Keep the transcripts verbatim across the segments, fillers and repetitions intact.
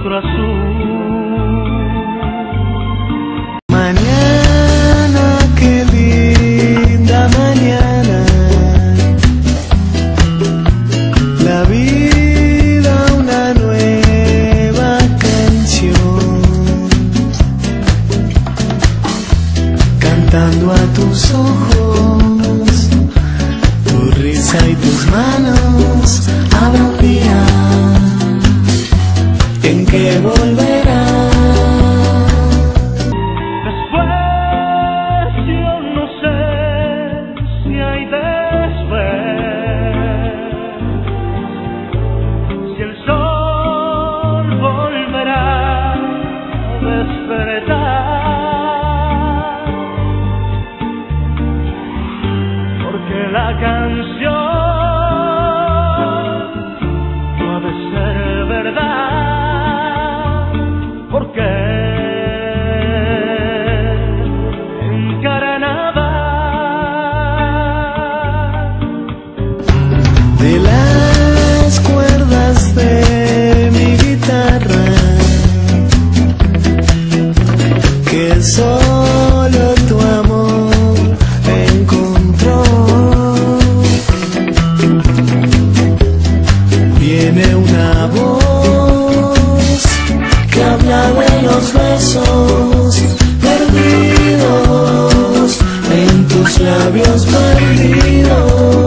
otro azul. Mañana, qué linda mañana, la vida una nueva canción, cantando a tus ojos, tu risa y tus manos. Habrá un día en que volverá. Después yo no sé si hay después, si el sol volverá a despertar, porque la canción de las cuerdas de mi guitarra, que solo tu amor encontró. Viene una voz que habla de los besos perdidos en tus labios perdidos.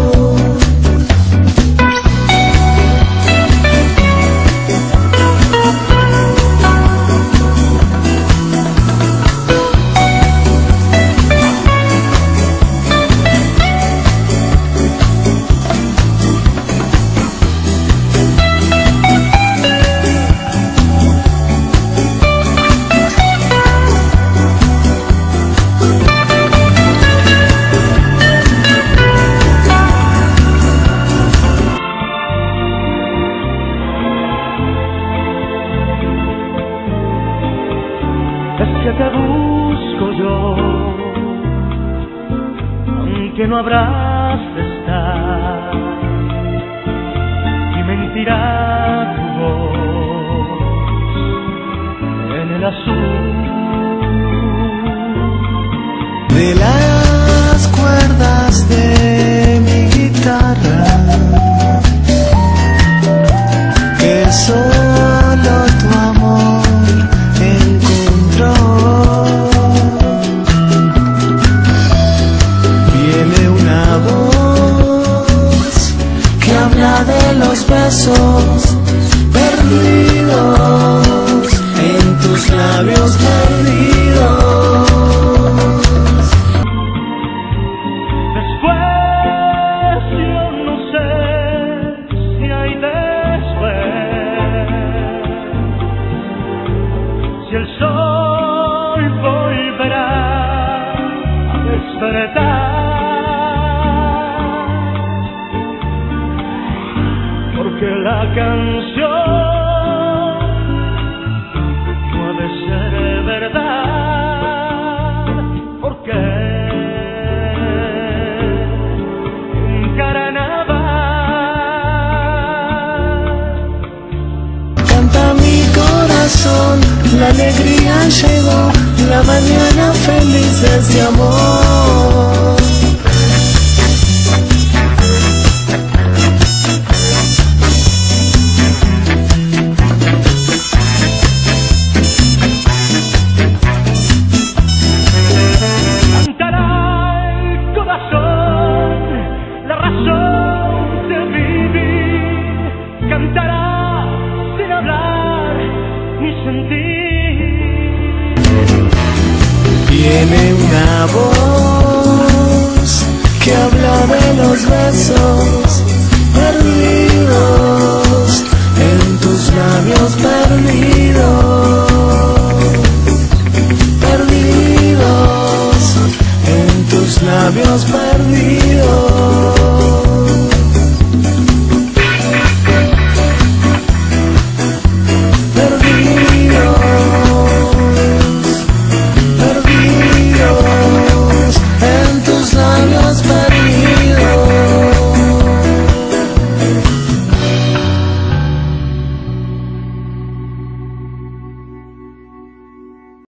Es que te busco yo, aunque no habrás de estar, y mentirá tu voz en el azul. De las cuerdas de mi guitarra, que solo tu amor encontró. Viene una voz que habla de los besos perdidos en tus labios perdidos. Después yo no sé si hay después, si el sol volverá a despertar, porque la canción no ha de ser verdad, porque en carnaval Canta mi corazón, la alegría llegó, la mañana feliz de este amor. cantará el corazón, la razón de vivir, cantará sin hablar ni sentir. Viene una voz que habla de los besos perdidos